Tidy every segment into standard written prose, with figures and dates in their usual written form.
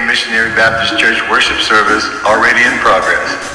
Missionary Baptist Church worship service already in progress.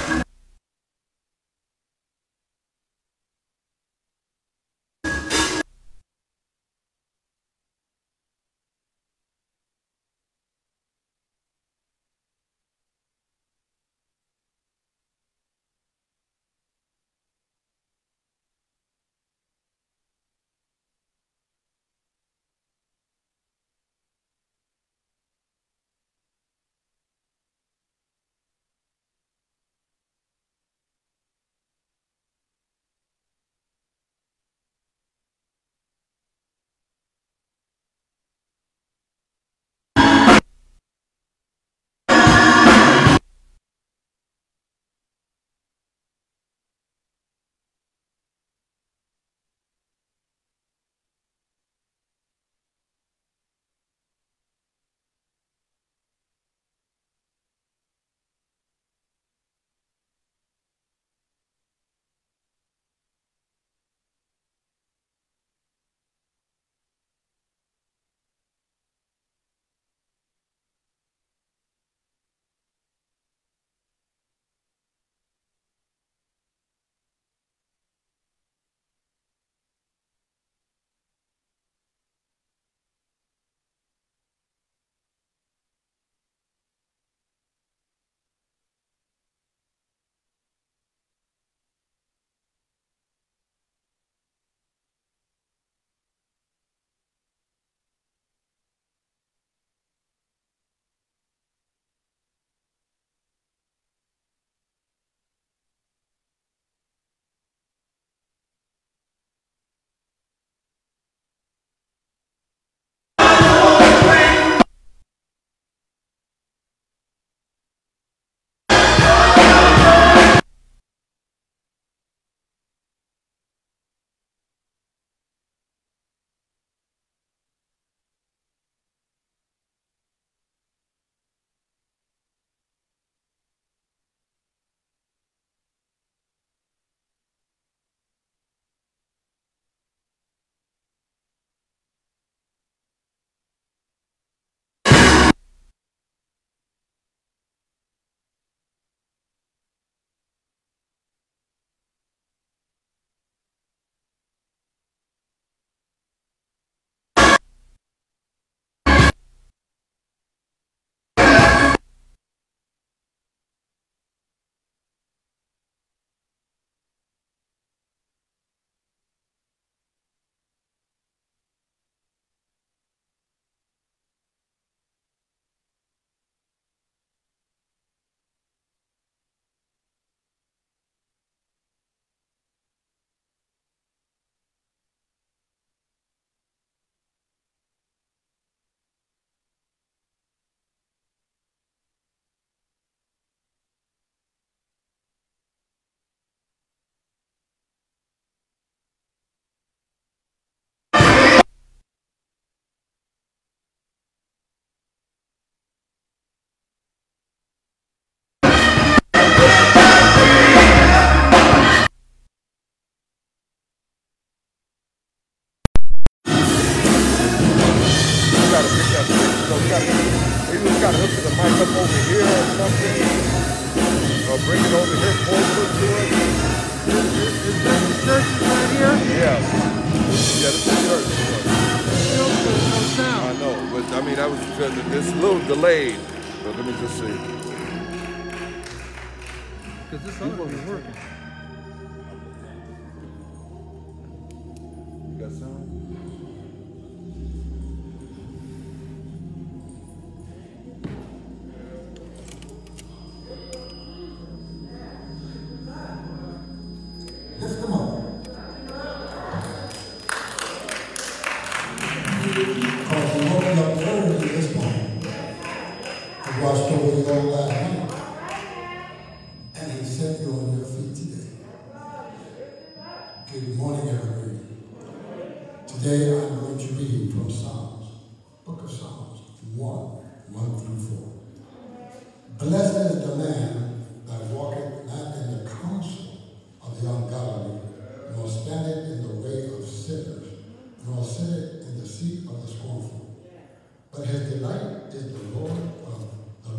Got to hook the mic up over here or something. Or bring it over here closer to it. Is that the church right here? Yeah. Yeah, this is the church. Still no sound. I know, but I mean, that was because it's a little delayed. But let me just see. Because this other one is working. You got sound? Watched over you all last night, and he set you on your feet today. Good morning, everybody. Today I'm going to read from Psalms, Book of Psalms 1 through 4. Blessed is the man that walketh not in the counsel of the ungodly, nor standeth in the way of sinners, nor sitteth in the seat of the scornful. But his delight is the Lord of the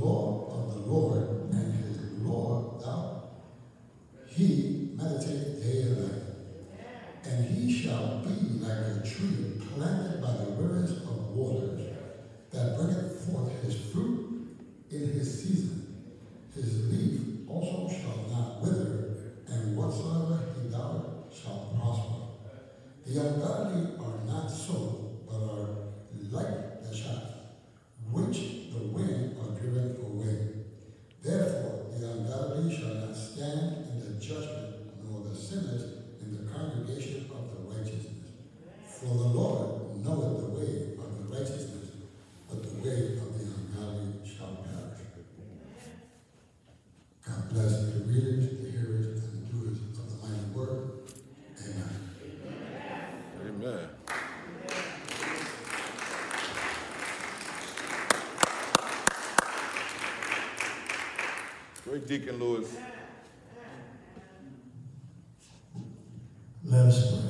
Great Deacon Lewis. Let us pray.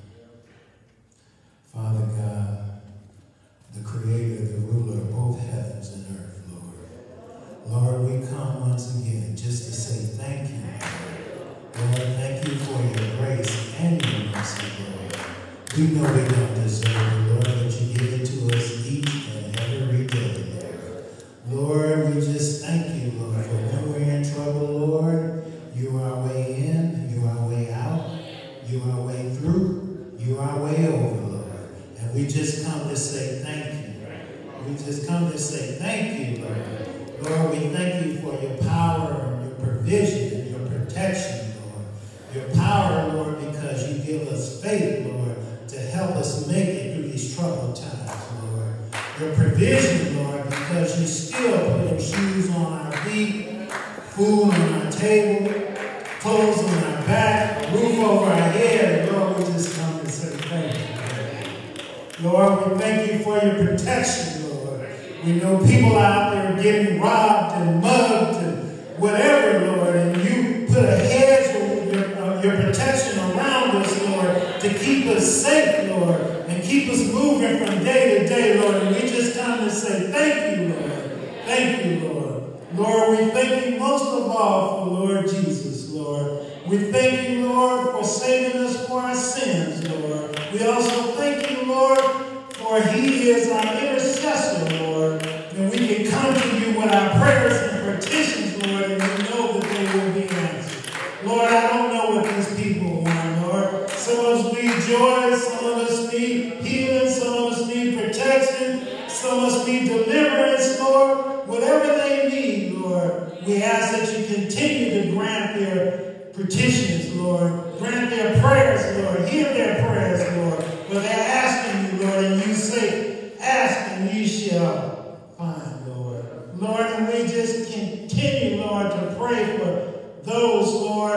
Father God, the creator, the ruler of both heavens and earth, Lord. Lord, we come once again just to say thank you, Lord. Lord, thank you for your grace and your mercy, Lord. We know we don't deserve it, Lord, but you give it to us each and every day, Lord. Lord, we just thank you, Lord, for when we're in trouble, Lord, you are our way in, you are our way out, you are our way through, you are our way over, Lord. And we just come to say thank you. We just come to say thank you, Lord. Lord, we thank you for your power and your provision and your protection, Lord. Your power, Lord, because you give us faith, Lord, to help us make it through these troubled times, Lord. Your provision, Lord, because you still put shoes on our feet, food on our table, clothes on our back, a roof over our head. Lord, we just come to say thank you. Lord, we thank you for your protection, Lord. We know people out there getting robbed and mugged and whatever, Lord, and you put a hedge of your protection around us, Lord, to keep us safe, Lord, and keep us moving from day to day, Lord. And we just come to say thank you, Lord. Thank you, Lord. Lord, we thank you most of all for Lord Jesus, Lord. We thank you, Lord, for saving us for our sins, Lord. We also thank you, Lord, for he is our intercessor, Lord. And we can come to you with our prayers and petitions, Lord, and we know that they will be answered. Lord, I don't know what these people want, Lord. Some of us need joy, some of us need healing, some of us need protection, some of us need deliverance, Lord. Whatever they need, Lord, we ask that you continue to grant their petitions, Lord. Grant their prayers, Lord. Hear their prayers, Lord. For they're asking you, Lord, and you say, ask and you shall find, Lord. Lord, and we just continue, Lord, to pray for those, Lord,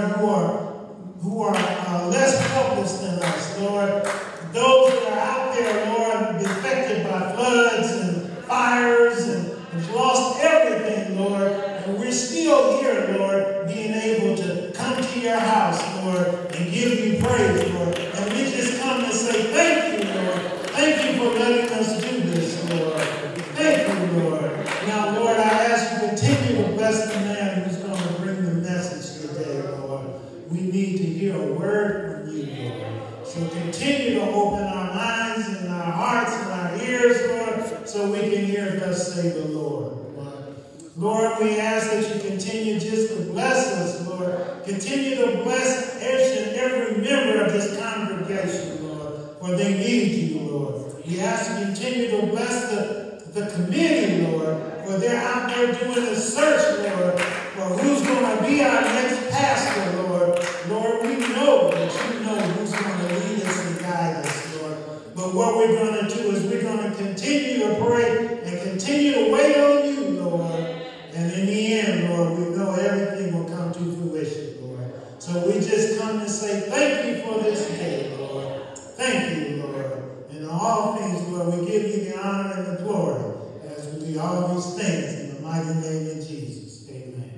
who are less helpless than us, Lord. Those that are out there, Lord, affected by floods and fires and have lost everything, Lord. And we're still here, Lord, being able to come to your house, Lord, and give you praise, Lord. And we just come to say thank you, Lord. Thank you for letting us do this, Lord. Thank you, Lord. Now, Lord, I ask you to continue to bless the man who's going to bring the message today, Lord. We need to hear a word from you, Lord. So continue to open our minds and our hearts and our ears, Lord, so we can hear thus say the Lord. Lord, we ask that you continue just to bless us, Lord. Continue to bless each and every member of this congregation, Lord, for they need you, Lord. We ask you to continue to bless the committee, Lord, for they're out there doing a search, Lord, for who's going to be our next pastor, Lord. Lord, we know that you know who's going to lead us and guide us, Lord. But what we're going to do is we're going to continue to pray and continue to wait on you, Lord. And in the end, Lord, we know everything will come to fruition, Lord. So we just come to say thank you for this day, Lord. Thank you, Lord. And in all things, Lord, we give you the honor and the glory as we do all these things in the mighty name of Jesus. Amen.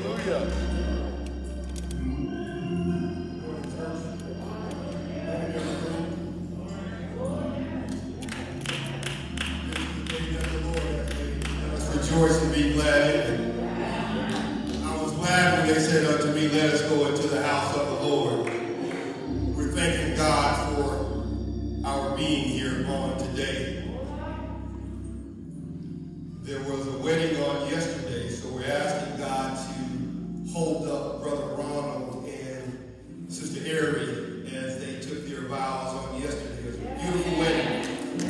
Hallelujah. Rejoice and be glad in it. I was glad when they said unto me, let us go into the house of the Lord. We're thanking God for our being here on today. There was a wedding on yesterday, so we're asking God to hold up Brother Ronald and Sister Ari as they took their vows on yesterday. It was a beautiful wedding.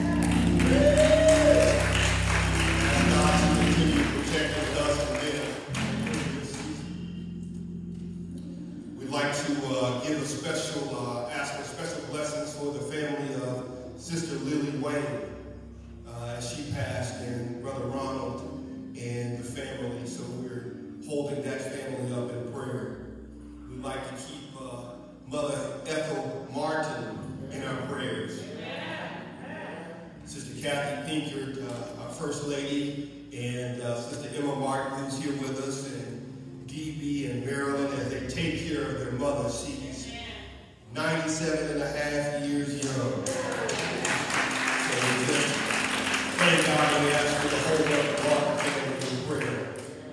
Give a special, ask for special blessings for the family of Sister Lily Wayne as she passed, and Brother Ronald and the family. So we're holding that family up in prayer. We'd like to keep Mother Ethel Martin in our prayers. Sister Kathy Pinkert, our First Lady, and Sister Emma Martin, who's here with us, and Dee Bee and Marilyn, as they take care of their mother. She's 97 and a half years young. So we just thank God and we ask for the whole of the Martin family in prayer.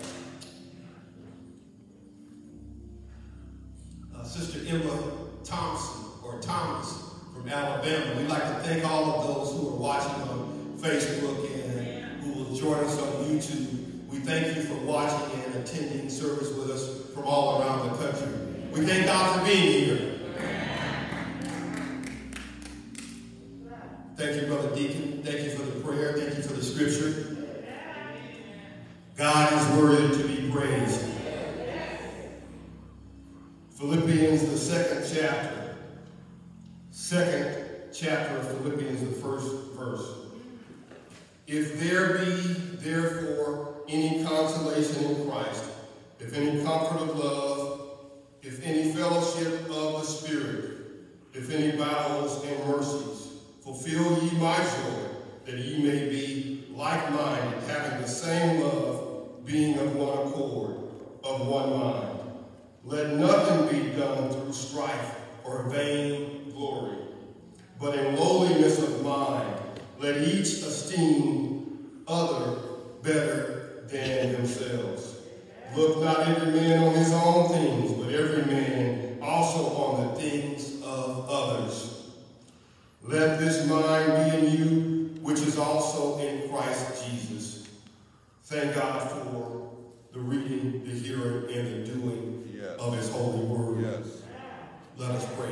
Sister Emma Thompson, or Thomas, from Alabama. We'd like to thank all of those who are watching on Facebook and who will join us on YouTube. We thank you for watching and attending service with us from all around the country. We thank God for being here. Thank you, Brother Deacon. Thank you for the prayer. Thank you for the scripture. God is worthy to be praised. Philippians, the second chapter. Second chapter of Philippians, the first verse. If there be, therefore, any consolation in Christ, if any comfort of love, if any fellowship of the Spirit, if any bowels and mercies, fulfill ye my joy, that ye may be like-minded, having the same love, being of one accord, of one mind. Let nothing be done through strife or vain glory, but in lowliness of mind, let each esteem other better than themselves. Look not every man on his own things, but every man also on the things of others. Let this mind be in you, which is also in Christ Jesus. Thank God for the reading, the hearing, and the doing of his holy word. Yes. Let us pray.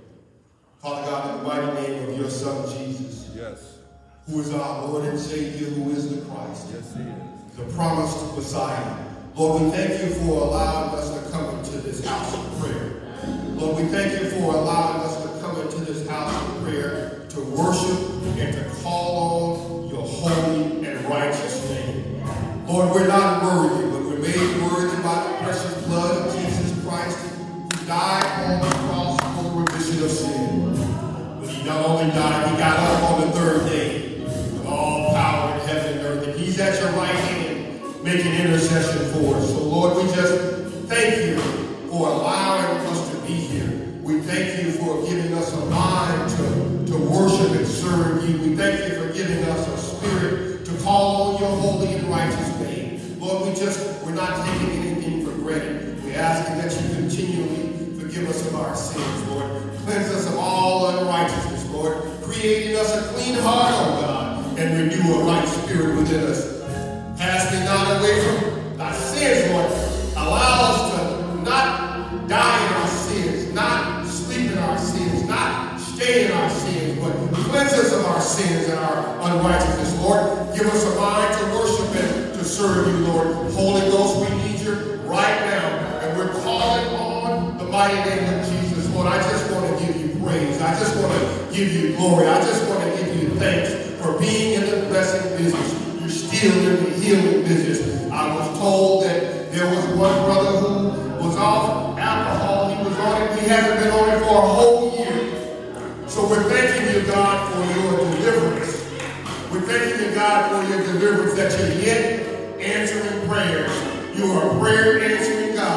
Father God, in the mighty name of your Son, Jesus, Yes. who is our Lord and Savior, who is the Christ, Yes, he is. the promised Messiah. Lord, we thank you for allowing us to come into this house of prayer. Lord, we thank you for allowing us to come into this house of prayer to worship and to call on your holy and righteous name. Lord, we're not worthy, but we're made worthy by the precious blood of Jesus Christ, who died on the cross for the remission of sin. But he not only died, he got up on the third day with all power in heaven and earth. And he's at your right hand making intercession for us. So Lord, we just thank you for allowing us to be here. We thank you for giving us a mind to worship and serve you. We thank you for giving us a spirit to call on your holy and righteous name. Lord, we're not taking anything for granted. We're asking that you continually forgive us of our sins, Lord. Cleanse us of all unrighteousness, Lord. Creating us a clean heart, oh God, and renew a right spirit within us. Cast me not away from thy sins, Lord. Allow us to not die in our sins, not sleep in our sins, not stay in our sins, but cleanse us of our sins and our unrighteousness, Lord. Give us a mind to worship and to serve you, Lord. Holy Ghost, we need you right now, and we're calling on the mighty name of Jesus. Lord, I just want to give you praise. I just want to give you glory. I just want to give you thanks for being in the blessing business. You're still in the healing business. I was told that there was one brother who was off alcohol. He was on it. He hasn't been on it for a whole year. So we're thanking you, God, for your deliverance. We're thanking you, God, for your deliverance, that you're yet answering prayers. You are a prayer answering God.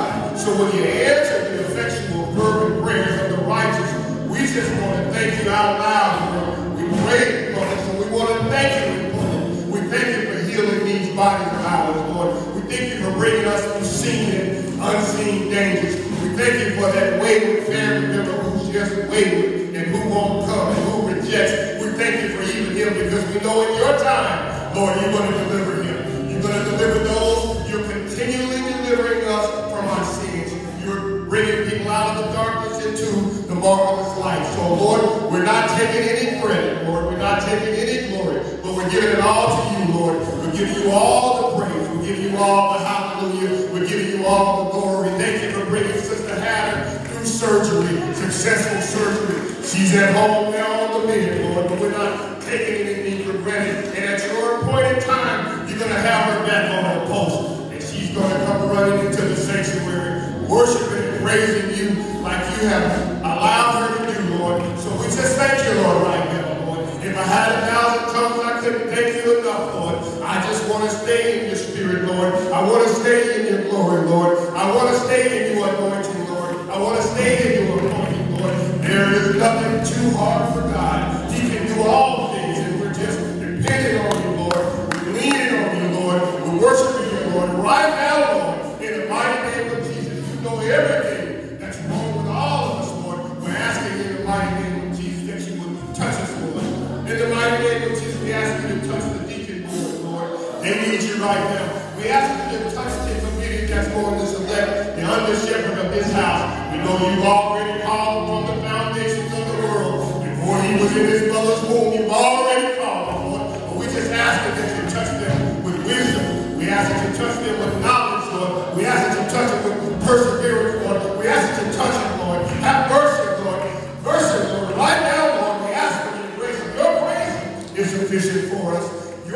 So when you answer the effectual fervent prayers of the righteous, we just want to thank you out loud, Lord. We pray, Lord, so we want to thank you, Lord. We thank you for healing these bodies of ours, Lord. We thank you for bringing us through seen and unseen dangers. We thank you for that wayward family member who's just wayward and who won't come and who rejects. We thank you for even him because we know in your time, Lord, you're going to deliver him. You're going to deliver those. You're continually delivering us from our sins. You're bringing people out of the darkness into the marvelous light. So, Lord, we're not taking any credit, Lord. We're not taking any glory, but we're giving it all to you, Lord. We're giving you all the praise. We're giving you all the hallelujah. We're giving you all the glory. Thank you for bringing Sister Hannah through surgery, successful surgery. She's at home now on the bed, Lord, but we're not taking anything for granted. And at your appointed time, you're going to have her back on her post. And she's going to come running into the sanctuary, worshiping and praising you like you have allowed her to do, Lord. So we just thank you, Lord, right now, Lord. If I had 1,000 tongues, I couldn't thank you enough, Lord. I just want to stay in your spirit, Lord. I want to stay in your glory, Lord. I want to stay in your anointing, Lord. I want to stay in your anointing, Lord. There is nothing too hard for God. He can do all things, and we're just depending on you, Lord. We're leaning on you, Lord. We're worshiping you, Lord. Right now, Lord, in the mighty name of Jesus, you know everything that's wrong with all of us, Lord. We're asking in the mighty name of Jesus that you would touch us, Lord. In the mighty name of Jesus, we ask you to touch the deacon board, Lord. They need you right now. We ask you to touch the committee that's going to select the under shepherd of this house. We know you've already called from the foundations of the world. Before he was in his mother's womb, you've already called him, Lord. But we just ask that you touch them with wisdom. We ask that you touch them with knowledge, Lord. We ask that you touch them with perseverance, Lord. We ask that you touch them, Lord. Have mercy, Lord. Mercy, Lord. Right now, Lord, we ask for your grace. Your grace is sufficient for us.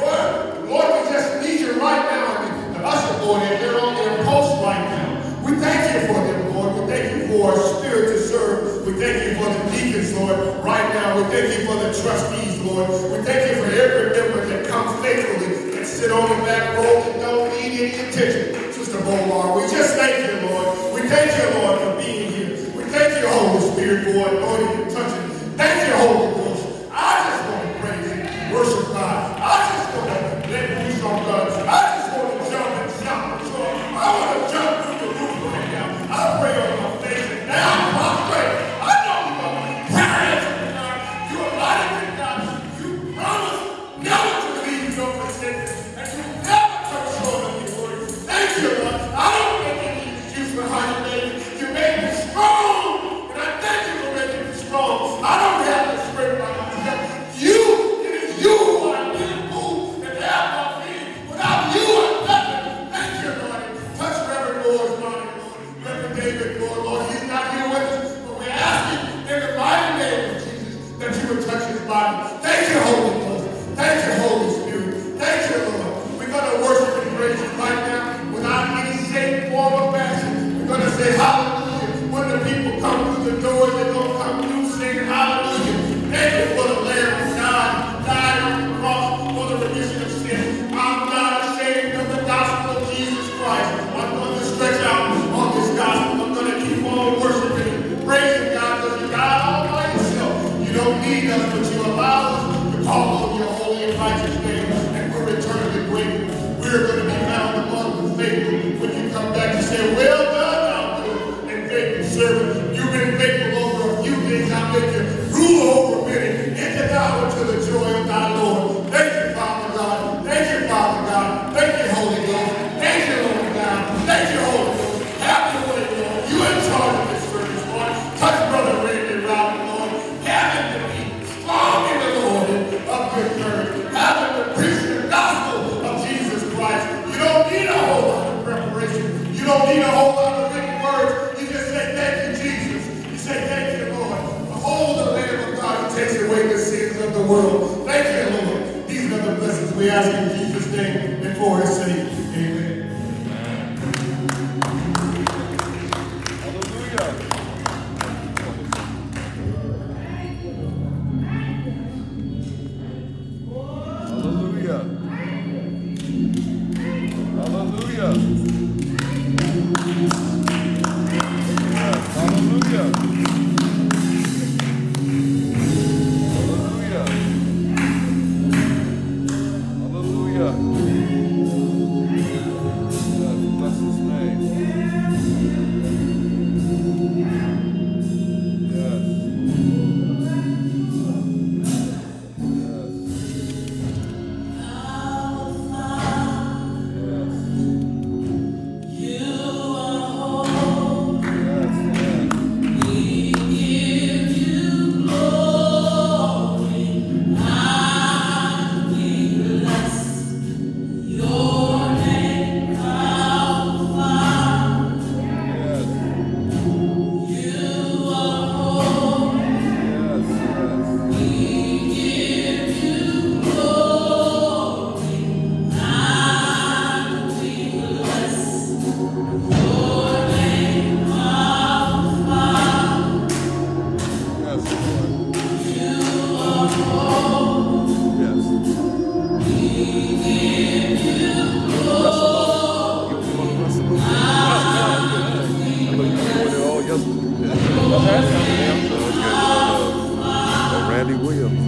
Lord, we just need you right now. The usher, Lord, and they're on their post right now. We thank you for them, Lord. We thank you for our spirit to serve. We thank you for the deacons, Lord, right now. We thank you for the trustees, Lord. We thank you for every member that comes faithfully and sit on the back row and don't need any attention. Sister Bomar, we just thank you, Lord. We thank you, Lord, for being here. We thank you, Holy Spirit, for anointing and touching. Thank you, Holy Ghost. I just want to praise you, worship God. I just want to let loose on God. I just want to jump and shout and joy. I want to jump through the roof right now. I pray on my face and now I pray. I know you're going to prayer answering God. You're a mighty good God. You promise never to leave no forsaken. And you never come short of your word. Thank you, Lord. I don't make any excuse for how you made me. You made me strong. And I thank you for making me strong. I don't have the strength by myself. It is you who I didn't move and have my feet. Without you, I'm nothing. Thank you, Lord. Touch Reverend Lord's body, Lord. Reverend David, Lord, he's not here with us, but we're asking in the mighty name of Jesus that you would touch his body. Thank you, Holy Ghost. Thank you, Holy Spirit. Thank you, Lord. We're going to worship and praise you right now without any shape, form, or fashion. We're going to say hallelujah. When the people come through the doors, they're going to come through saying hallelujah. Thank you for the Lamb of God died on the cross for the remission of sin. I'm not ashamed of the gospel of Jesus Christ. I'm going to stretch out on this gospel. I'm going to keep on worshiping and praising God because you're God all by yourself. You don't need us, but you allow us to call on your holy and righteous name, and we're eternally grateful. We're going to be found among the faithful when you come back and say, well done, thou good and faithful servant. You've been faithful over a few things. I'll make you rule over many. Enter thou into the joy of thy Lord. Thank you, Father God. Thank you, Father God. Thank you, Holy Ghost. Thank you, Lord God. Thank you, Holy Ghost. Have your way, Lord. You in charge of this service, Lord. Touch Brother Randy Robin, Lord. Have him to be strong in the Lord and of good courage. Have him to preach the gospel of Jesus Christ. You don't need a whole lot of preparation. You don't need a whole lot of big words. You just say, thank you, Jesus. You say, thank you, Lord. Behold the Lamb of God who takes away the sins of the world. Thank you, Lord. These are the blessings we ask in Jesus' name and for his sake. Amen. Hallelujah. Hallelujah. Hallelujah. Randy Williams.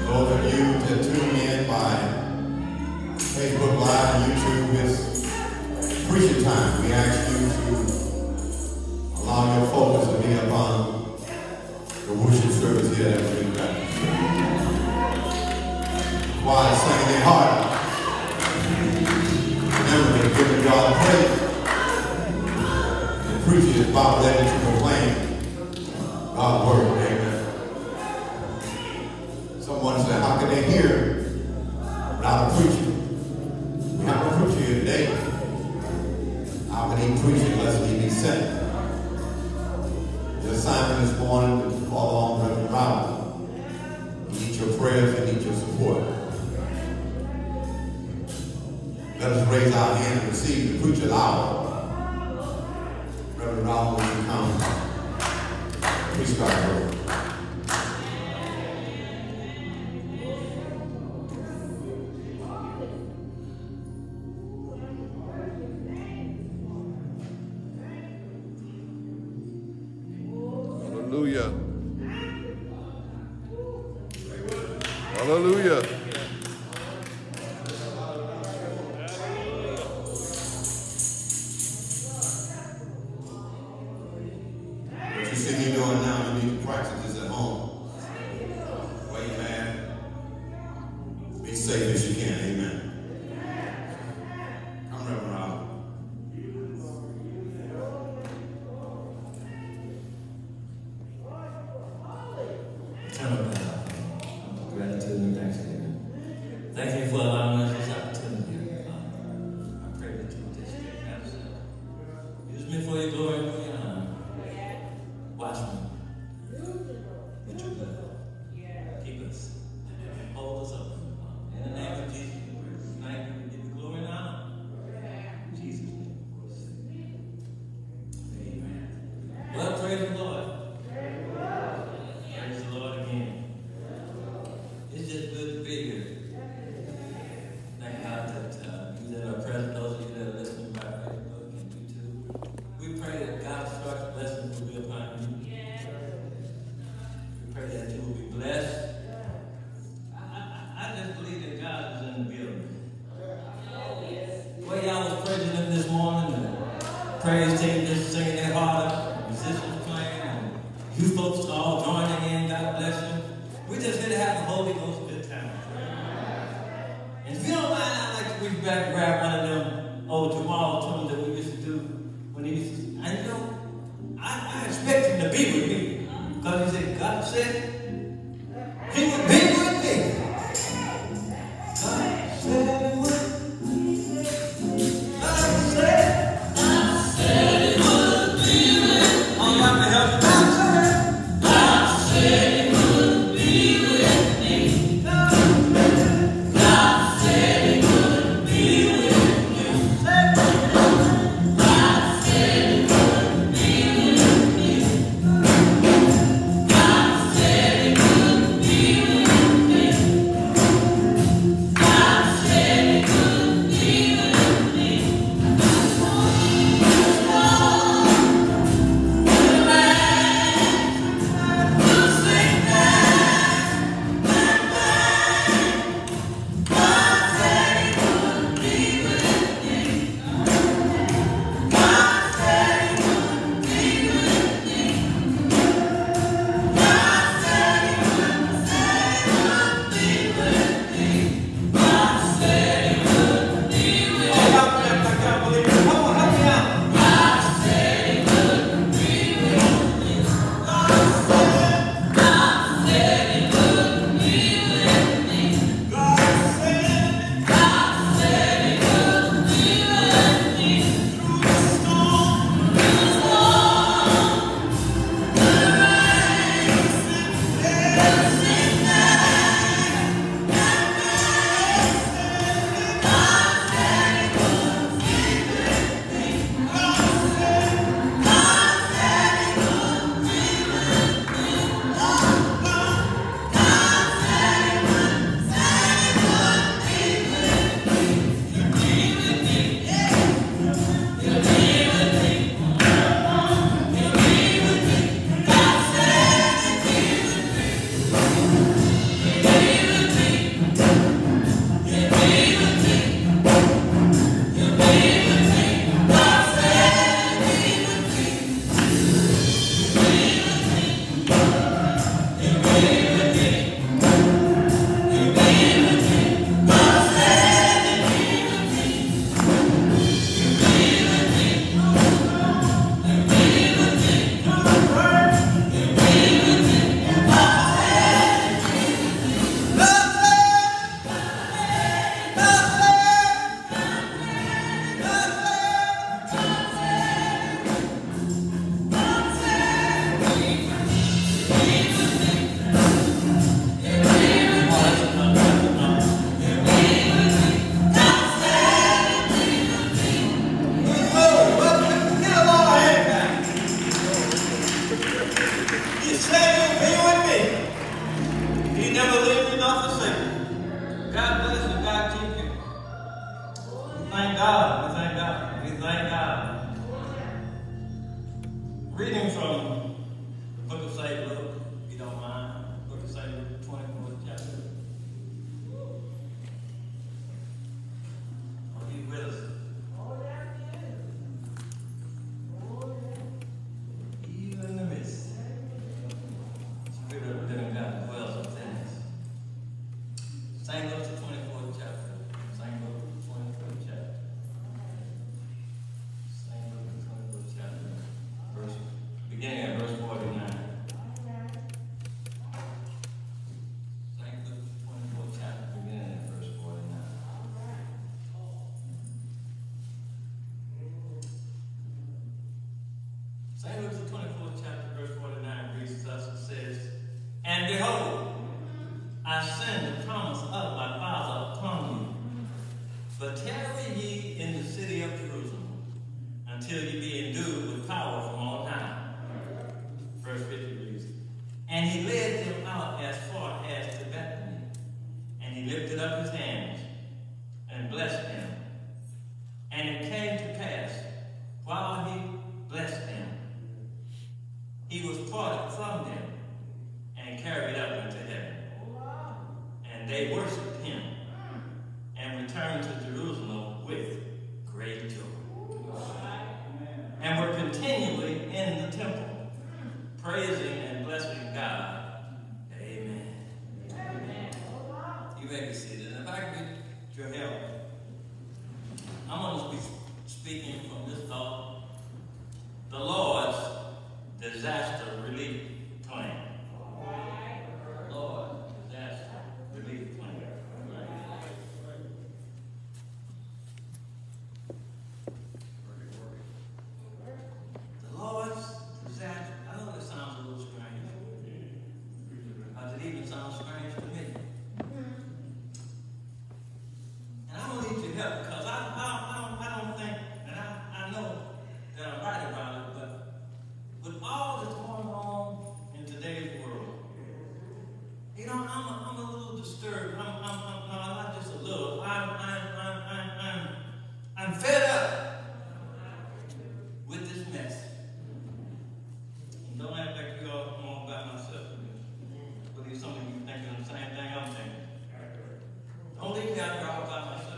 Those of you that tune in by Facebook Live and YouTube, it's preaching time. We ask you to allow your focus to be upon the worship service here that we're doing. Choir singing their heart out. Remember, they're giving God praise. And preaching is about letting you proclaim God's word. Amen. Someone said, how can they hear without a preacher? We have a preacher here today. How can he preach unless he be sent? The assignment this morning is to call on Reverend Robert. He needs your prayers, he needs your support. Let us raise our hand and receive the preacher's hour. Reverend Robert, will you come? Please start the word. Hallelujah. Hallelujah. What you see me doing now, you need to practice this at home. Wait, man. Be safe as you can. Amen. Come, Reverend Robert. Gratitude and thanksgiving. Thank you for allowing us this opportunity. I pray that you will just use me for your glory and for your honor. Watch me. With your blood. Keep us. Hold us up. In the name of Jesus, we thank you. We give you glory and honor. In Jesus' name. Amen. Well, praise the Lord. Praise the Lord again. It's just good to be here. Thank God that you that are present, those of you that are listening by Facebook and YouTube. We pray that God's special blessings will be upon you. We pray that you will be blessed. I just believe that God is in the building. Well, y'all was praising Him this morning. The praise team just singing their heart out. Musicians playing. And you folks all joining in. God bless you. We're just here to have the Holy Ghost good time. And if you don't mind, I'd like to reach back and grab one of them old Jamal tunes that we used to do when he used to. I know, I expect him to be with me. Because he said, God said He would be with me. God said He would. God said He would be with me. Oh, you have to help me. God said He would be with me. God said He would be with me. God said He would be with me. God said not forsake you. God bless you. God keep you. We thank God. We thank God. We thank God. Reading from the book of St. Luke, if you don't mind. Book of St. Luke, 24th chapter. Are you with us? Even in the midst. Spirit of the living God dwells within us. St. Luke, the 24th chapter. St. Luke, the 24th chapter. St. Luke, the 24th chapter. Beginning at verse 49. St. Luke, 24th chapter, beginning at verse 49. St. Luke, the 24th chapter, verse 49 reads thus. It says, "And behold, I send the promise of my Father upon you. But tarry ye in the city of Jerusalem, until ye be endued with power from on high." Verse 50 reads, "And he led them out as far as to Bethany, and he lifted up his hands and blessed them. And it came to pass, while he blessed them, he was parted from them and carried up into heaven. And they worshipped him and returned to Jerusalem with great joy. And were continually in the temple, praising and blessing God. Amen." You may be seated. And if I can get your help, I'm going to be speaking from this thought, the Lord's disaster relief plan. Lord, disaster relief plan. The Lord's disaster. I know that sounds a little strange. It even sounds strange to me. And I'm going to need your help because I don't think, and I know that I'm right about it, but with all that's going on in today's world, you know, I'm a little disturbed. No, not just a little. I'm fed up with this mess. And don't act like you all know about myself. I believe some of you thinking the same thing I'm thinking. Don't leave me out here all by myself.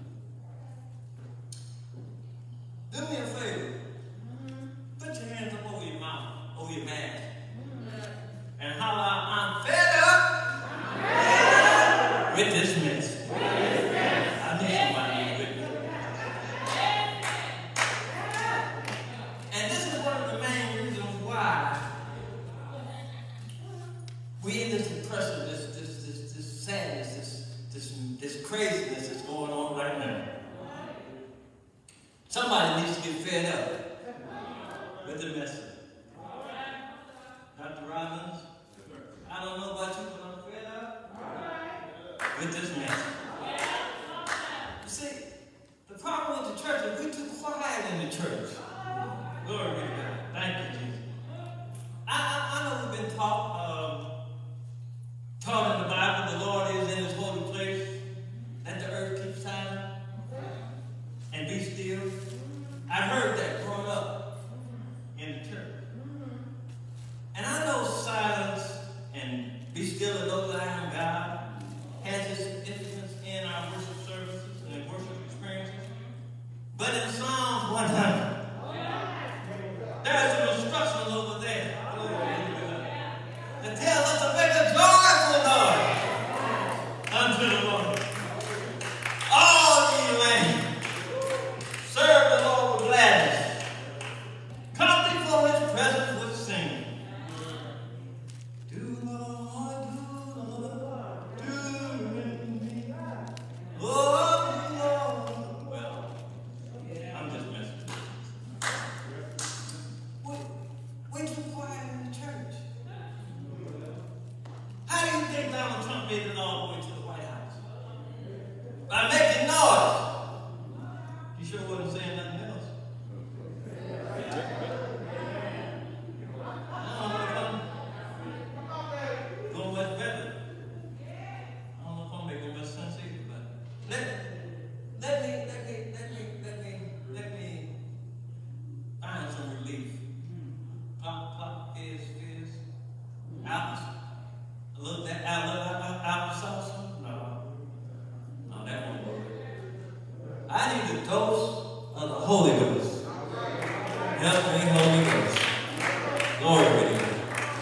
Do me a favor. Put your hands up over your mouth, over your mask, and holler, "I'm fed up with this mess." I need somebody with me. And this is one of the main reasons why we in this depression, this sadness, this craziness that's going on right now. Somebody needs to get fed up with the message. Dr. Robbins, I don't know about you, but I'm fed up with this message. You see, the problem with the church is we're too quiet in the church. Glory be to God. Thank you, Jesus. I know we've been taught in the Bible, the Lord is in his holy place. Let the earth keep silent and be still. I heard that growing up in the church. And I know silence and be still and know that I am God has its significance in our worship services and worship experiences. But in Psalms 100, there's some instructions over there that tell us to make a joyful noise unto the Lord. All ye lands, serve the Lord with gladness. Come before his presence with singing. Do Lord, do me. Oh, Lord. Well, I'm just messing with you. We're too quiet in the church. How do you think Donald Trump made it all the way to the White House? By making noise. You sure wasn't saying nothing else? Going much better. Holy Ghost. Help me, Holy Ghost. Glory be to God.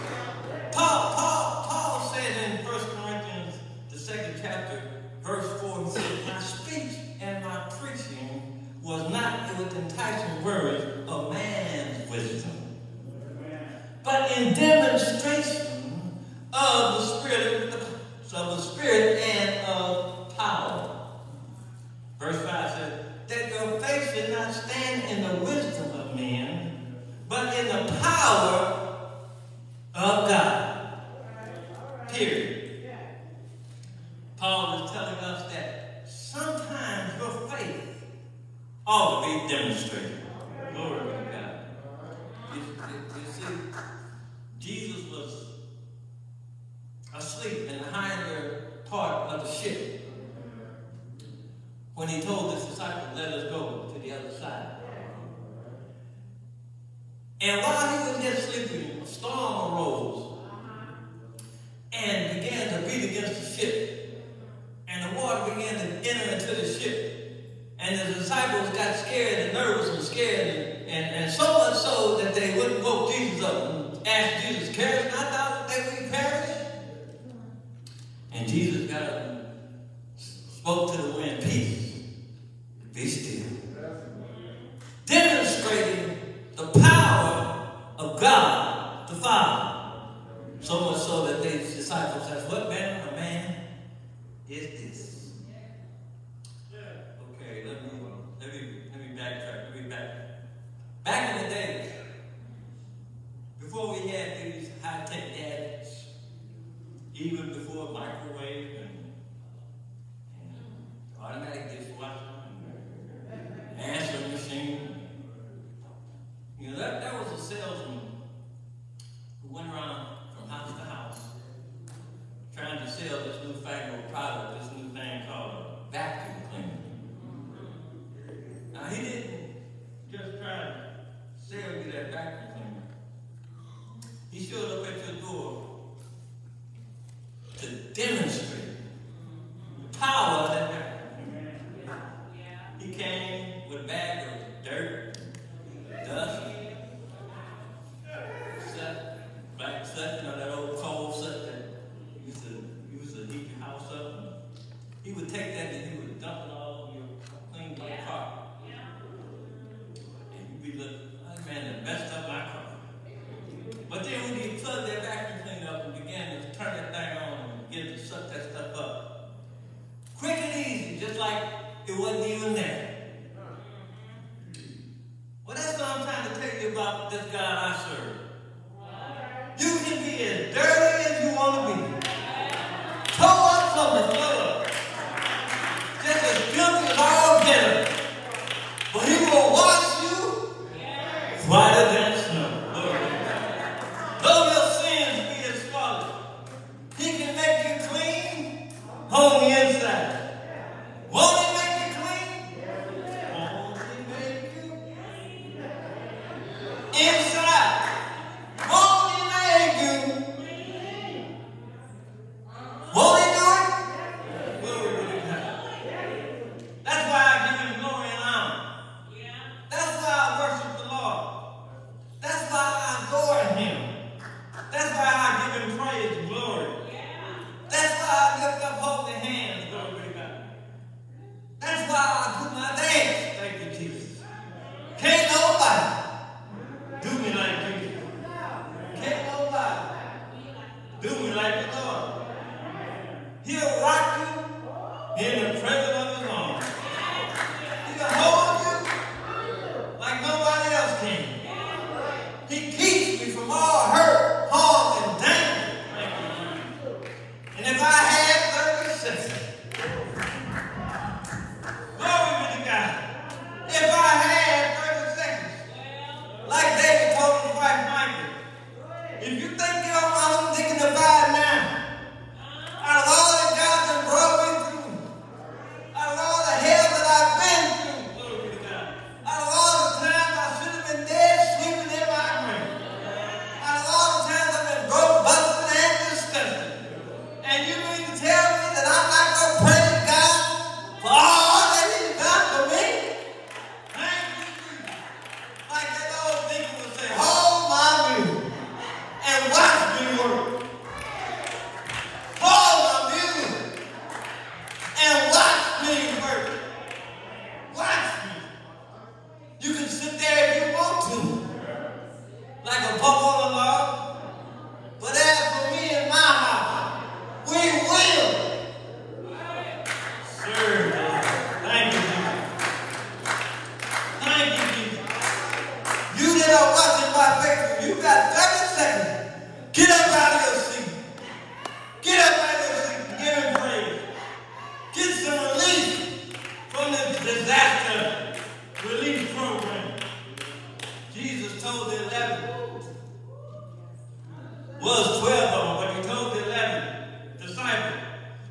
Paul said in 1 Corinthians, the 2nd chapter, verse 4, he said, my speech and my preaching was not with enticing words of man's wisdom, but in demonstration of the Spirit and of power. Verse 5 said, that your faith should not stand in the wisdom of men, but in the power of God. Period. Paul is telling us that sometimes your faith ought to be demonstrated. Glory to God. You see, Jesus was asleep in the hinder part of the ship when he told his disciples, let us go to the other side. And while he was yet sleeping, a storm arose and began to beat against the ship. And the water began to enter into the ship. And the disciples got scared and nervous and scared, and so much so that they wouldn't woke Jesus up and asked Jesus, carest not thou that they will perish? And Jesus got up and spoke to the wind, peace, be still. Demonstrating the power of God the Father. So much so that the disciples asked, what manner of man is this? Okay, let me backtrack. Let me back. Back in the day, before we had these high-tech gadgets, even before microwave and automatic dishwasher and answering machine, you know, that was a salesman who went around from house to house trying to sell this newfangled product, this new thing called a vacuum cleaner. Now, he didn't just try to sell you that vacuum cleaner. He showed up at your door to demonstrate the power of that vacuum cleaner. He came with a bag of dirt, dust, black soot, you know, that old coal soot that used to heat your house up. And he would take that and he would dump it all over your clean your car. And you'd be like, oh man, that messed up my car. But then when you plug that vacuum cleaner up and began to turn that thing on and begin to suck that stuff up, quick and easy, just like it wasn't even there. Well, that's what I'm trying to tell you about this God I serve. You can be as dirty as you want to be. Toe up from the floor. Just as guilty as all bitter. But he will wash you whiter than snow. Though your sins be as scarlet, he can make you clean on the inside. Won't he make you clean? Won't he make you inside? Won't he make you? Won't he do it? Glory be to God. That's why I give him glory and honor. That's why I worship the Lord. That's why I adore him. That's why I give him praise and glory. That's why I lift up holy hands. Glory be to God. That's why I do my dance. Thank you, Jesus. Can't nobody do me like Jesus. Can't nobody do me like the Lord. He'll rock you in the presence of his arms. He can hold you like nobody else can. He keeps me from all hurt, harm, and danger. And if I had 30 seconds, glory be to God. If I had 30 seconds, like David told his wife Michael, if you think I'm dignified now, out of all that God done brought me through, out of all the hell that I've been through, glory be to God, out of all the times I should have been dead, sleeping in my grave, out of all the times I've been broke, busted, and disgusted, and you mean to tell me that I'm not going to praise God for all that he's done for me? Thank you,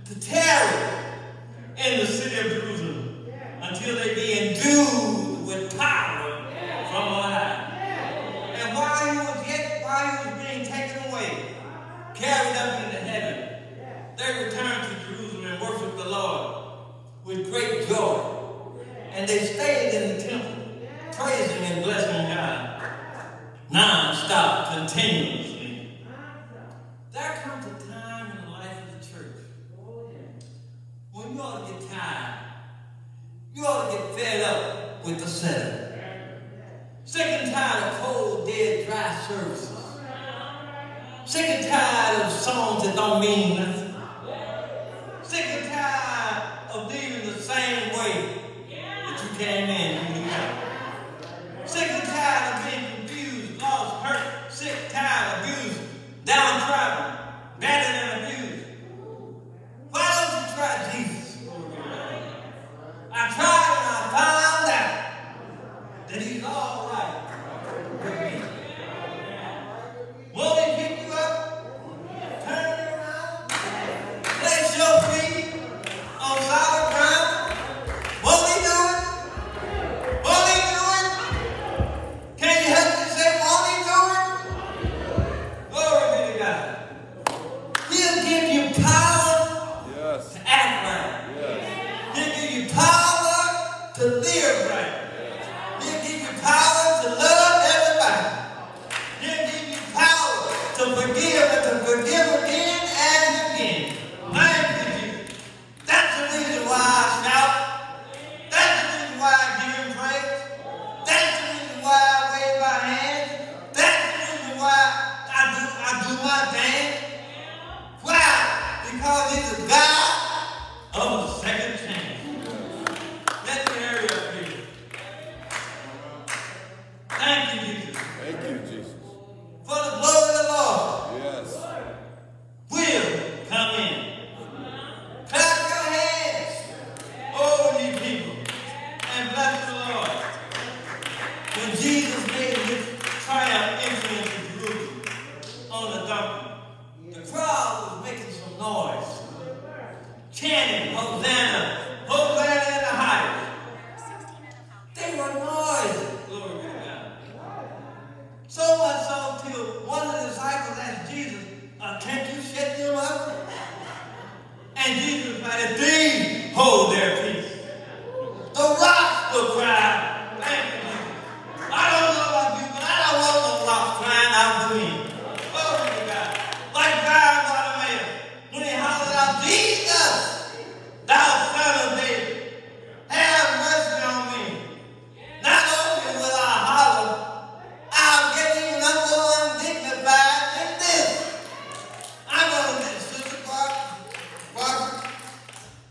to tarry in the city of Jerusalem until they be endued with power from on high. And while he was being taken away, carried up into heaven, they returned to Jerusalem and worshiped the Lord with great joy. And they stayed in the temple, praising and blessing God, non-stop, continuously. There comes a time in the life of the church when you ought to get tired. You ought to get fed up with the setup. Sick and tired of cold, dead, dry services. Sick and tired of songs that don't mean nothing. Sick and tired of leaving the same way that you came in. Sick and tired of being confused, lost, hurt, sick, tired, abused, downtrodden, battered and abused. Why don't you try Jesus? I tried and I found out that he's all right with me. Won't he pick you up, turn you around, place your feet on solid ground? Won't he do it? Won't he do it? Can you help me say, won't he do it? Glory be to God. He'll give you power to act right. He'll give you power to live right. He'll give you power to love everybody. He'll give you power to forgive and to forgive again and again. Thank you, Jesus. That's the reason why I shout. That's the reason why I give him praise. That's the reason why I wave my hands. That's the reason why I do my dance. Why? Because he's a God of a second chance. Let me hurry up here. Thank you, Jesus. Thank you, Jesus. For the glory of the Lord Yes. will come in. Clap your hands, all ye people, and bless the Lord. When Jesus made his triumph entry into Jerusalem on the donkey, the crowd was making some noise, chanting, Hosanna, Hosanna in the highest. They were noisy, glory be to God. So much so till one of the disciples asked Jesus, can't you shut them up? And Jesus replied, these hold their peace. The rocks will cry. Thank you, Jesus. I don't know about you, but I don't want no rocks crying out to me. Glory to God. Like Brian Bartimaeus, when he hollered out, Jesus, thou son of David, have mercy on me. Not only will I holler, I'll get even more undignified than this. I'm going to get Sister Parker.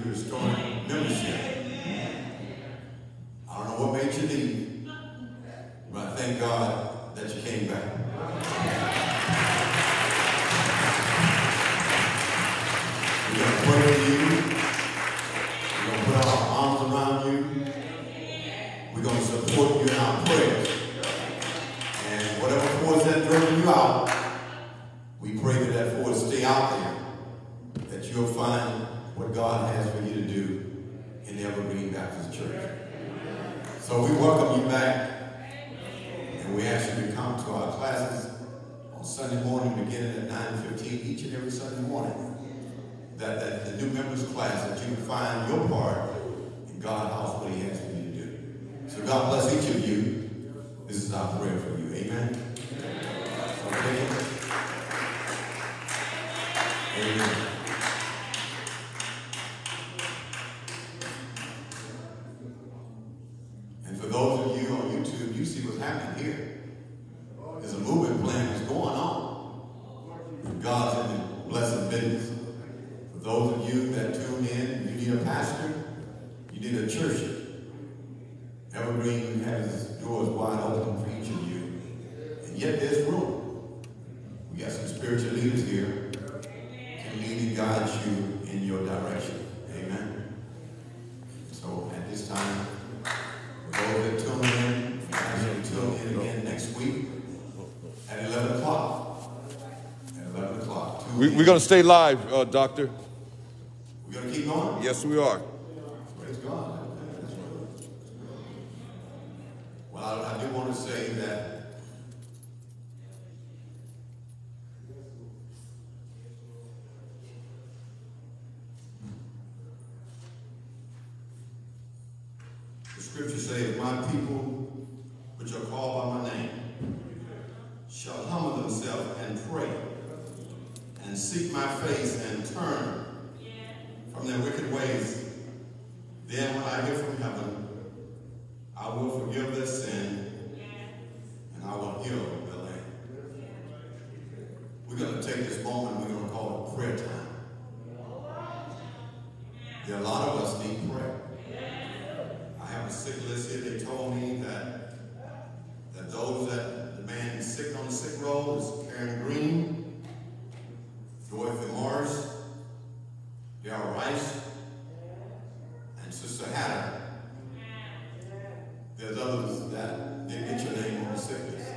you're restoring membership. I don't know what made you leave, but I thank God that you came back. We're going to pray for you. We're going to put our arms around you. We're going to support you in our prayers. And whatever force that drove you out, we pray that that force stay out there, that you'll find what God has for you to do in the Evergreen Baptist Church. So we welcome you back, and we ask you to come to our classes on Sunday morning beginning at 9:15 each and every Sunday morning. That the new members class, that you can find your part in God's house, what he has for you to do. So God bless each of you. This is our prayer for you. Amen. Okay. Amen. And for those of you on YouTube, you see what's happening here. There's a movement plan that's going on. God's in the blessed business. For those of you that tune in, you need a pastor, you need a church. Evergreen has its doors wide open for each of you. And yet there's room. We got some spiritual leaders here to lead and guide you in your direction. Amen. So at this time, for those that tune in, I ask you to tune in again next week at 11 o'clock. At 11 o'clock. We're going to stay live, Doctor. We're going to keep going? Yes, we are. Praise God. Well, I do want to say that the scriptures say, if my people, which are called by my name, shall humble themselves and pray and seek my face and turn from their wicked ways, then when I hear from heaven, I will forgive their sin, and I will heal the land. We're going to take this moment, we're going to call it prayer time. There are a lot of us need prayer. I have a sick list here. They told me that those that the man is sick on the sick roll is Karen Green, Dorothy Morris, Darrell Rice, and Sister Hatter. There's others that didn't get your name on the sick list.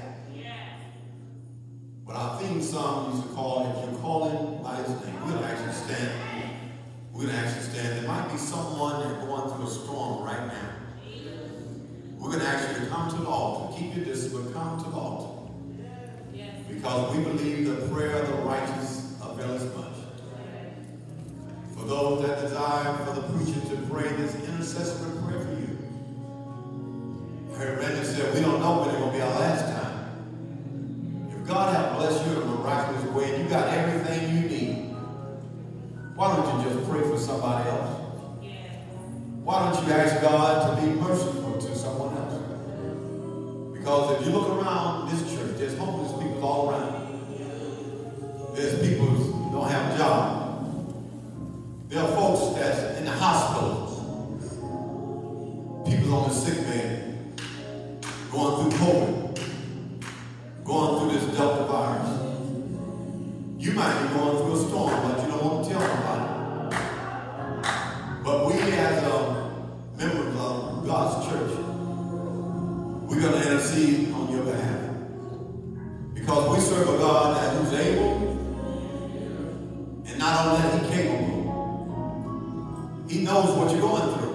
But our theme song used to call, if you're calling by his name, we're going to actually stand. We're going to actually stand. There might be someone that's going through a storm right now. We're going to ask you to come to the altar. Keep your distance, but come to the altar. Because we believe the prayer of the righteous availeth much. For those that desire for the preacher to pray this intercessory prayer for you. I heard Randy said, we don't know when it's going to be our last time. If God has blessed you in a miraculous way and you got everything you need, why don't you just pray for somebody else? Why don't you ask God to be merciful to someone else? Because if you look around this church, there's homeless people all around. There's people who don't have a job. There are folks that's in the hospitals. People on the sick bed, going through COVID, going through this Delta virus. You might be going through a storm, but you don't want to tell nobody. But we as members of God's church, we're going to intercede on your behalf. Because we serve a God that who's able, and not only that, he's capable. He knows what you're going through.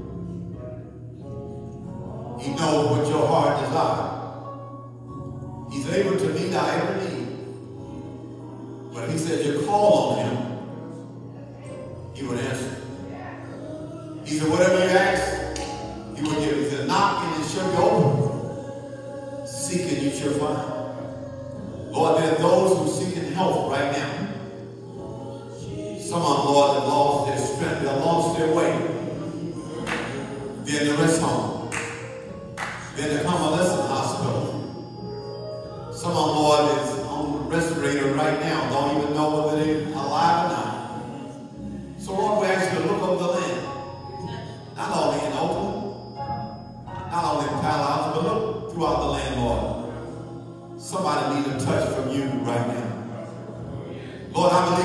He knows what your heart desires. He's able to meet our every need. But he said, you call on him, he would answer. He said, whatever you ask, he will give. He said, knock and it shall be open. Seek and you shall find. Lord, there are those who are seeking help right now. Some of them, Lord, have lost their strength. They've lost their way. They're in the rest home. They're in the convalescent hospital. Some of them, Lord, is on the respirator right now. Don't even know whether they're alive or not. So, Lord, we ask you to look over the land.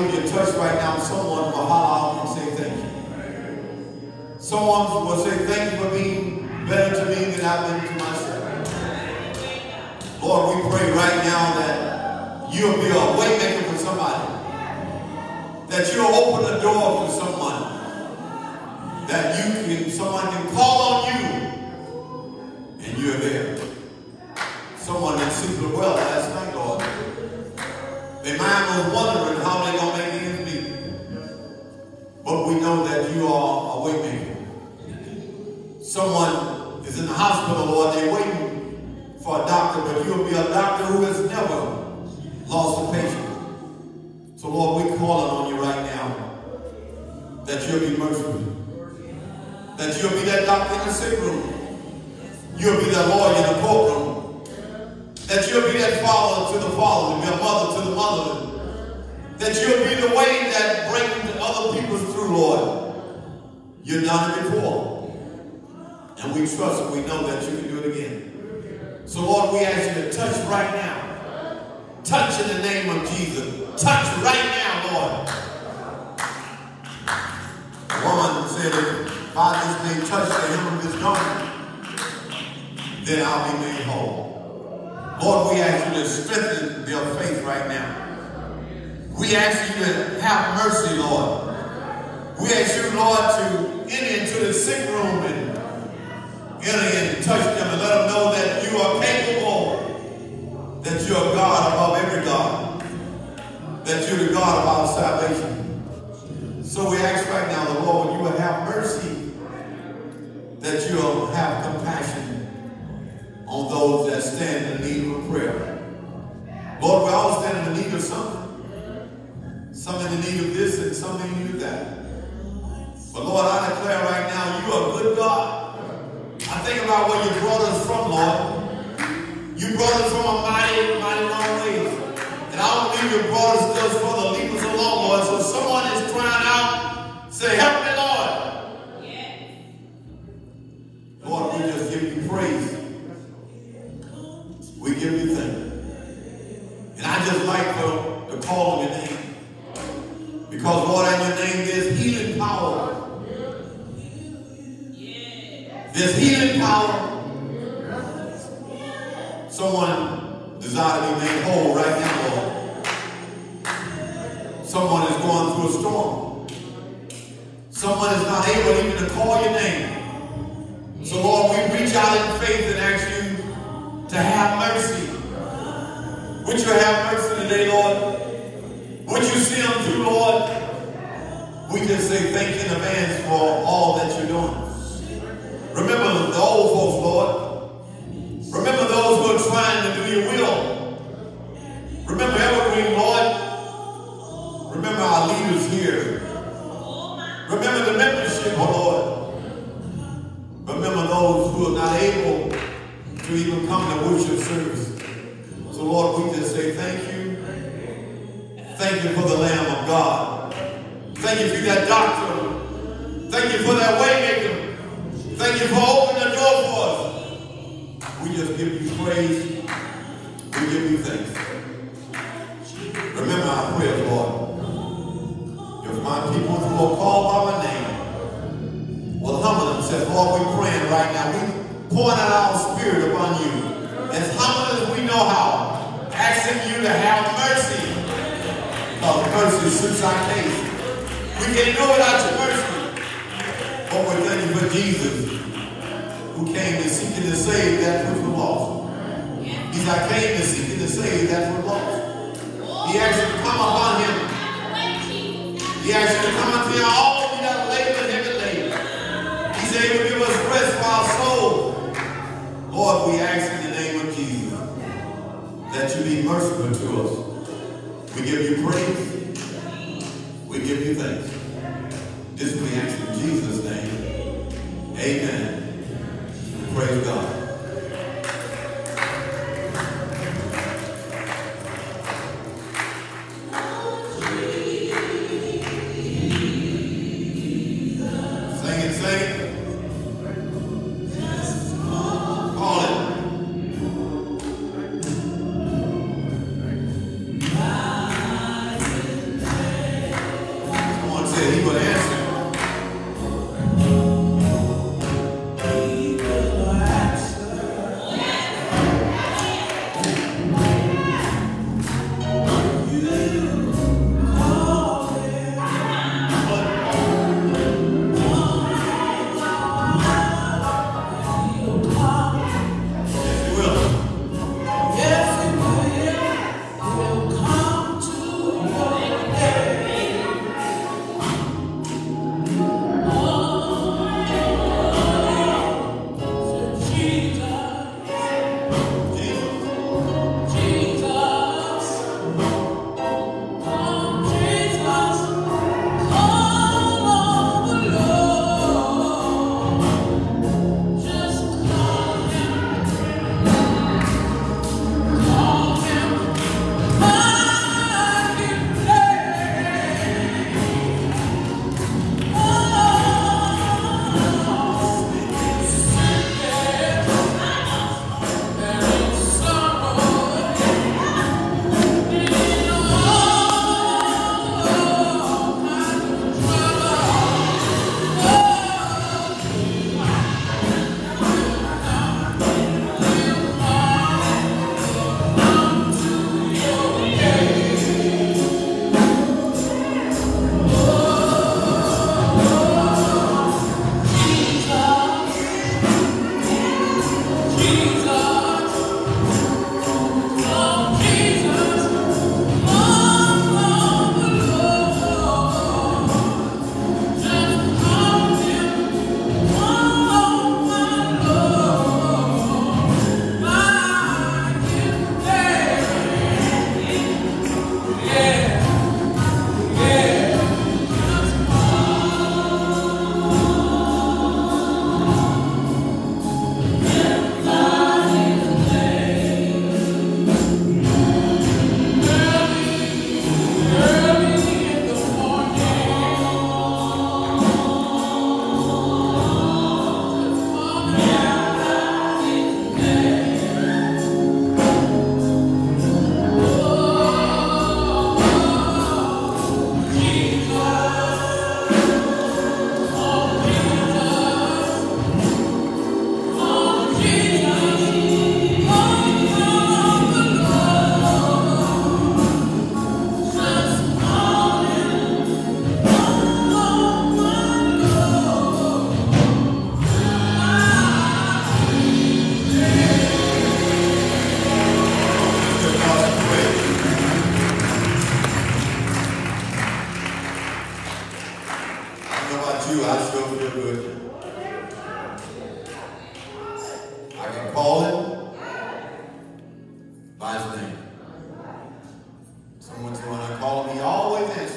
believe you touch right now, someone will holler out and say thank you. Someone will say thank you for being better to me than I've been to myself. Lord, we pray right now that you'll be a way maker for somebody. That you'll open the door for someone. That someone can call on you and you're there. Someone that slept well last night, Lord. Their mind was wondering how they're going to make ends meet. But we know that you are a way maker. Someone is in the hospital, Lord, they're waiting for a doctor, but you'll be a doctor who has never lost a patient. So, Lord, we're calling on you right now that you'll be merciful. That you'll be that doctor in the sick room. You'll be that lawyer in the courtroom. That you'll be that father to the father, your mother to the mother. That you'll be the way that brings other people through, Lord. You've done it before. And we trust and we know that you can do it again. So, Lord, we ask you to touch right now. Touch in the name of Jesus. Touch right now, Lord. The woman said, if I just may touch the hem of his garment, then I'll be made whole. Lord, we ask you to strengthen their faith right now. We ask you to have mercy, Lord. We ask you, Lord, to enter into the sick room and enter in and touch them and let them know that you are capable, that you're God above every God, that you're the God of our salvation. So we ask right now, the Lord, you will have mercy, that you'll have compassion on those that stand in need of prayer. Lord, we all stand in the need of something. Some in the need of this and some in the need of that. But Lord, I declare right now, you are a good God. I think about where you brought us from, Lord. You brought us from a mighty, mighty long ways. And I don't believe you brought us just for the leave us alone, Lord. So someone is crying out, say, help me, Lord. Yeah. Lord, we just give you praise. We give you thanks. And I just like to call on your name. Because, Lord, in your name there's healing power. There's healing power. Someone desires to be made whole right now, Lord. Someone is going through a storm. Someone is not able even to call your name. So, Lord, we reach out in faith and ask you to have mercy. Would you have mercy today, Lord? Would you see them through, Lord? We just say thank you in advance for all that you're doing. Remember the old folks, Lord. Remember those who are trying to do your will. Remember Evergreen, Lord. Remember our leaders here. Remember the membership, oh Lord. Remember those who are not able to even come to worship service. So Lord, we just say thank you. Thank you for the Lamb of God. Thank you for that doctor. Thank you for that way maker. Thank you for opening the door for us. We just give you praise. We give you thanks. Remember our prayers, Lord. If my people who are called by my name will humble themselves, Lord, we're praying right now. We pouring out our spirit upon you. As humble as we know how. Asking you to have mercy. Because mercy suits our case. We can't do without your mercy. But we thank you for Jesus, who came to seek and to save that which was lost. He said, I came to seek and to save that which was lost. He asked you to come upon him. He asked you to come unto him, all ye that labor and heavy laden. He said he would give us rest for our soul. Lord, we ask in the name of Jesus that you be merciful to us. We give you praise. We give you thanks. This we ask in Jesus' name. Amen. Praise God. by his name. Someone said, when I call him, he always answers.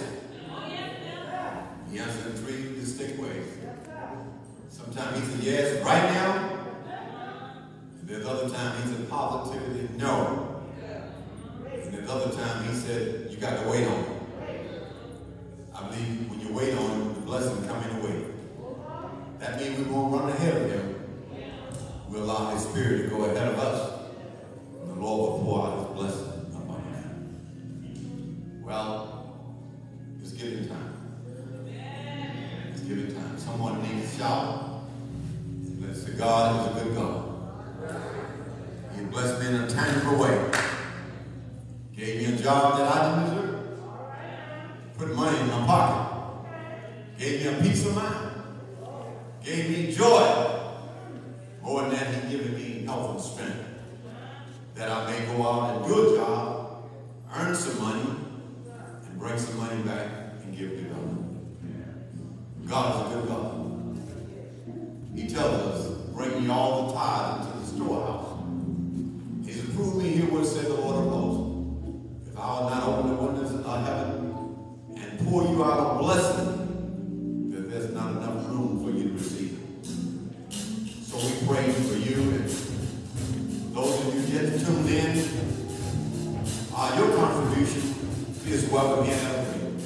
He answers in three distinct ways. Sometimes he says yes right now. And there's other time he said positively no. And there's other time he said you got to wait on him. I believe when you wait on him, the blessing come in the way. That means we won't run ahead of him. We'll allow his spirit to go ahead of us. And the Lord will pour out his blessing upon him. Well, it's giving time. It's giving time. Someone needs to shout. Let's say God is a good God. He blessed me in a tangible way. Gave me a job that I didn't deserve. Put money in my pocket. Gave me a peace of mind. Gave me joy. More than that, He's given me health and strength. That I may go out and do a job, earn some money, and bring some money back and give to God. God is a good God. He tells us, bring me all the tithes into the storehouse. He's approved me here what said the Lord of hosts. If I will not open the windows of heaven and pour you out a blessing, then there's not enough room for you to receive it. So we pray for you and those of you just tuned in. Your contribution is welcome here.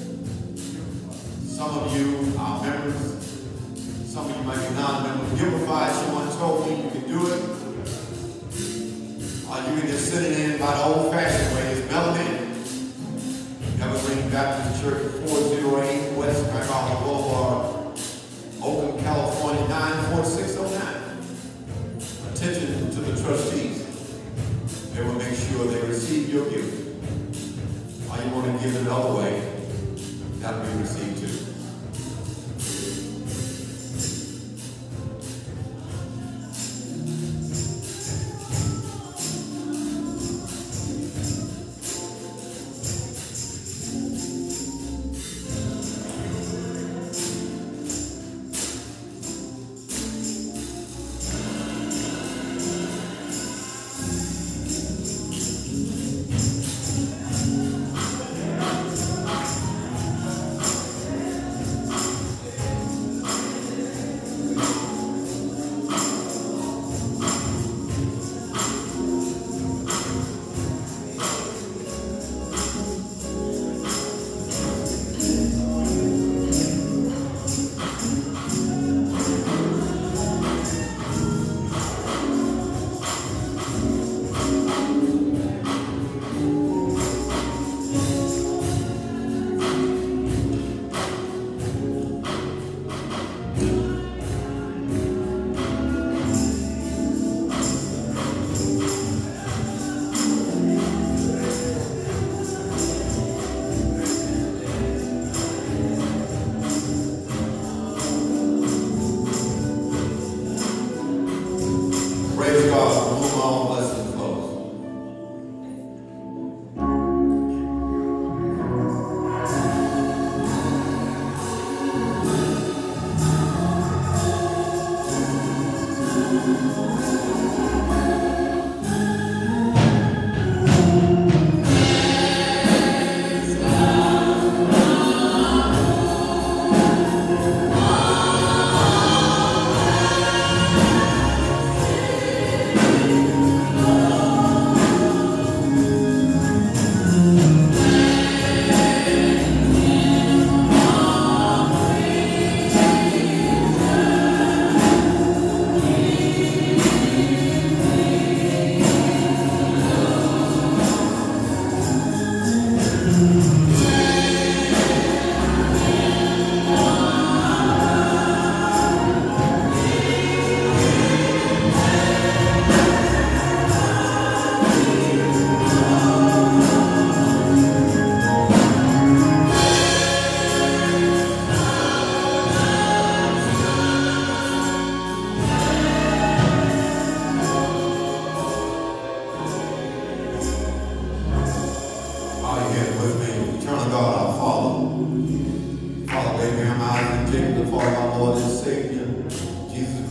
Some of you are members. Some of you might be non-members. Giveify. Someone told me you can do it. You can just sit in by the old-fashioned way. It's Melody. Evergreen Baptist Church, 408 West MacArthur Boulevard, Oakland, California, 94609. Attention to the trustees. They will make sure they receive your gift. Or you want to give it another way, that'll be received too.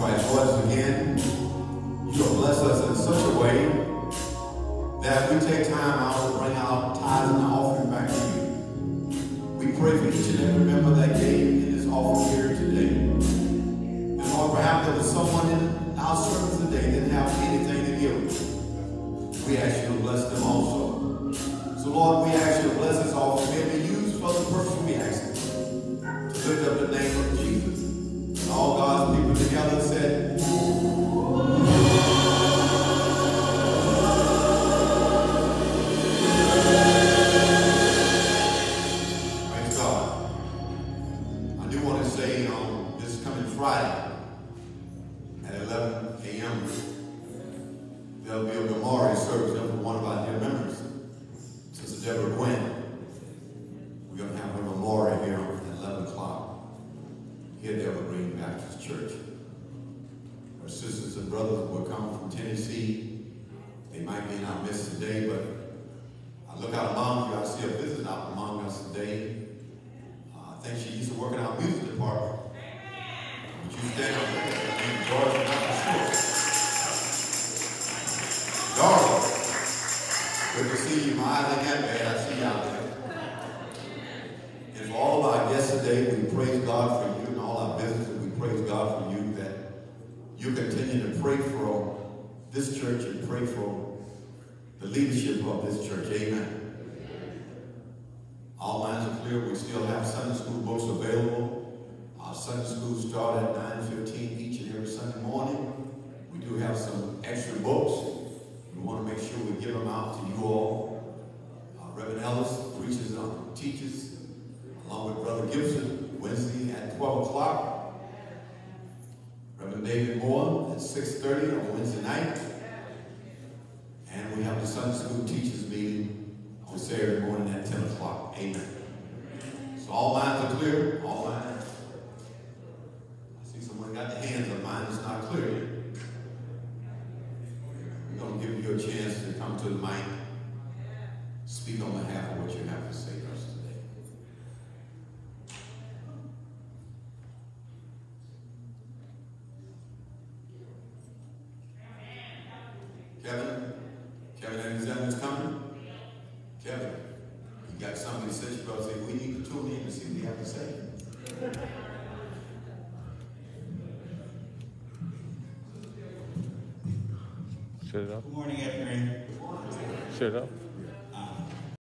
That we take time time, I will bring our tithes and our offering back to you. We pray for each and every member that gave in this offering here today. And Lord, perhaps there was someone in our service today that didn't have anything to give. We ask you to bless them also. So Lord, we ask you to bless this offering. May it be used for the purpose we ask it. To lift up the name of Jesus. And all God's people together said, Friday at 11 a.m. there'll be a memorial service done for one of our dear members, Sister Deborah Gwen. We're going to have a memorial here at 11 o'clock here at the Evergreen Baptist Church. Our sisters and brothers will come from Tennessee. They might be in our midst today, but I look out among you. I see a visitor out among us today. I think she used to work in our music department. You stand up there. Dorothy, not for sure. Dorothy, good to see you. My eyes ain't that bad. I see you out there. And for all of our guests today, we praise God for you and all our visitors. We praise God for you that you continue to pray for this church and pray for the leadership of this church. Amen. All minds are clear. We still have Sunday school books available. Our Sunday school start at 9:15 each and every Sunday morning. We do have some extra books. We want to make sure we give them out to you all. Reverend Ellis preaches on teaches along with Brother Gibson Wednesday at 12 o'clock. Reverend David Moore at 6:30 on Wednesday night. And we have the Sunday school teachers meeting on Saturday morning at 10 o'clock. Amen. So all minds are clear. All minds. Got the hands of mine, it's not clear yet. We're going to give you a chance to come to the mic, speak on behalf of what you have to say to us today. Kevin Alexander's coming. Kevin, you got something to say? You probably say, we need to tune in and see what you have to say. Set it up. Good morning, Evergreen. Set it up.